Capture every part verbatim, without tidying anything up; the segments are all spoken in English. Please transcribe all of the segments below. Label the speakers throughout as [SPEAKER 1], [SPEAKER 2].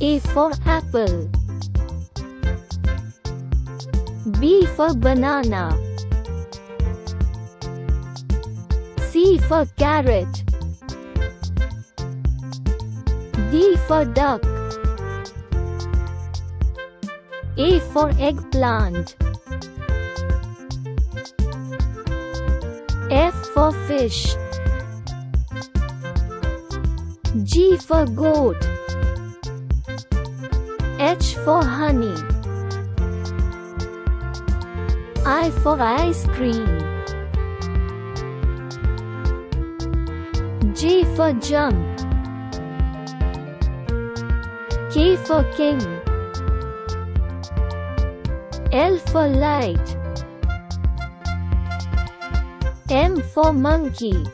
[SPEAKER 1] A for apple. B for banana. C for carrot. D for duck. A for eggplant. F for fish. G for goat. H for honey. I for ice cream. J for jump. K for king. L for light. M for monkey.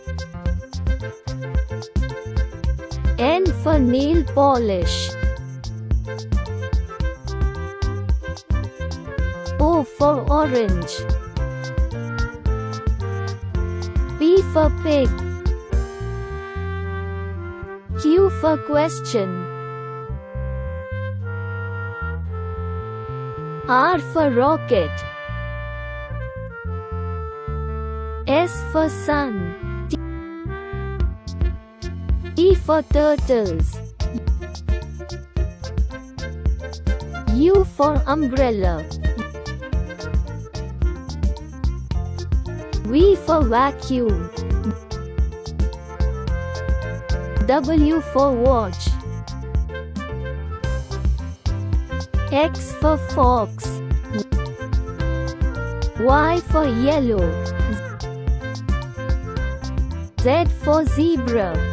[SPEAKER 1] N for nail polish. O for orange. P for pig. Q for question. R for rocket. S for sun. T for turtles. U for umbrella. V for vacuum. W for watch. X for fox. Y for yellow. Z for zebra.